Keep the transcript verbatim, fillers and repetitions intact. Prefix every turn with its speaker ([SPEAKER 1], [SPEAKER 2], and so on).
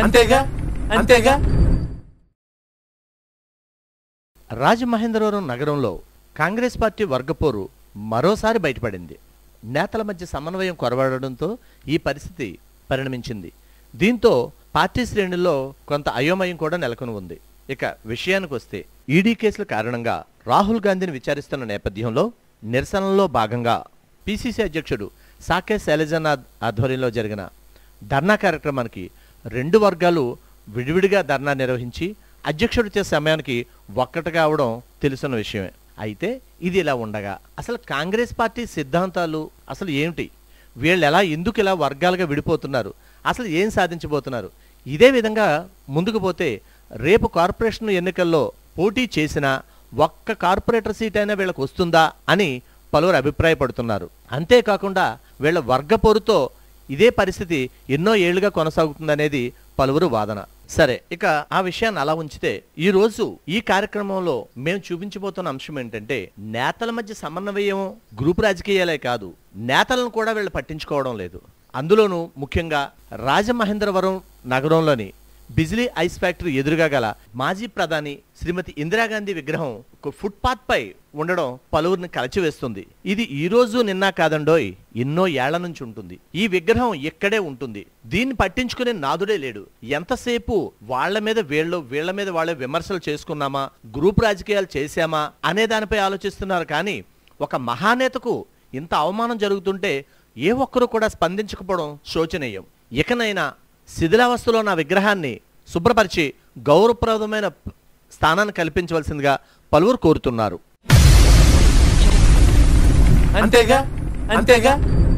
[SPEAKER 1] అంతేగా అంతేగా
[SPEAKER 2] రాజమహేంద్రవరం నగరంలో కాంగ్రెస్ పార్టీ వర్గపోరు మరోసారి బయటపడింది. నేతల మధ్య సమన్వయం కొరవడడంతో ఈ పరిస్థితి పరిణమించింది. దీంతో పార్టీ శ్రేణుల్లో కొంత అయోమయం కూడా నెలకొని ఉంది. ఇక విషయానికి వస్తే ఈడీ కేసుల కారణంగా రాహుల్ గాంధీని విచారిస్తున్న నేపథ్యంలో నిరసనలో భాగంగా పిసిసి అధ్యక్షుడు సాకే శైలజనాథ్ ఆధ్వర్యంలో జరిగిన ధర్నా కార్యక్రమానికి రెండు వర్గాలు విడివిడిగా ధర్నా నిర్వహించి అధ్యక్షుడు చేసే సమయానికి ఒక్కటిగా అవడం తెలుసున్న విషయమే. అయితే ఇది ఇలా ఉండగా అసలు కాంగ్రెస్ పార్టీ సిద్ధాంతాలు అసలు ఏమిటి, వీళ్ళు ఎలా ఎందుకు ఇలా వర్గాలుగా విడిపోతున్నారు, అసలు ఏం సాధించబోతున్నారు, ఇదే విధంగా ముందుకు పోతే రేపు కార్పొరేషన్ ఎన్నికల్లో పోటీ చేసినా ఒక్క కార్పొరేటర్ సీట్ అయినా వీళ్ళకు వస్తుందా అని పలువురు అభిప్రాయపడుతున్నారు. అంతేకాకుండా వీళ్ళ వర్గ పోరుతో ఇదే పరిస్థితి ఎన్నో ఏళ్లుగా కొనసాగుతుందనేది పలువురు వాదన. సరే, ఇక ఆ విషయాన్ని అలా ఉంచితే ఈ రోజు ఈ కార్యక్రమంలో మేము చూపించబోతున్న అంశం ఏంటంటే నేతల మధ్య సమన్వయం గ్రూప్ రాజకీయాలే కాదు, నేతలను కూడా వీళ్ళు పట్టించుకోవడం లేదు. అందులోనూ ముఖ్యంగా రాజమహేంద్రవరం నగరంలోని బిజిలీ ఐస్ ఫ్యాక్టరీ ఎదురుగా గల మాజీ ప్రధాని శ్రీమతి ఇందిరాగాంధీ విగ్రహం ఫుట్పాత్ పై ఉండడం పలువురిని కలచివేస్తుంది. ఇది ఈ రోజు నిన్న కాదండోయ్, ఎన్నో ఏళ్ల నుంచి ఉంటుంది. ఈ విగ్రహం ఇక్కడే ఉంటుంది, దీన్ని పట్టించుకునే నాదుడే లేడు. ఎంతసేపు వాళ్ల మీద వీళ్ళు వీళ్ల మీద వాళ్ళే విమర్శలు చేసుకున్నామా, గ్రూప్ రాజకీయాలు చేశామా అనే దానిపై ఆలోచిస్తున్నారు. కానీ ఒక మహానేతకు ఇంత అవమానం జరుగుతుంటే ఏ ఒక్కరూ కూడా స్పందించకపోవడం శోచనీయం. ఇకనైనా శిథిలావస్థలో నా విగ్రహాన్ని శుభ్రపరిచి గౌరవప్రదమైన స్థానాన్ని కల్పించవలసిందిగా పలువురు కోరుతున్నారు.
[SPEAKER 1] అంతేగా అంతేగా